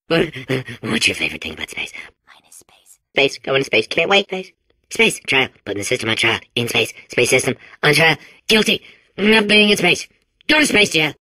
What's your favorite thing about space? Mine is space. Space, going to space, can't wait, space. Space, trial, putting the system on trial, in space, space system, on trial, guilty, not being in space. Go to space, jail.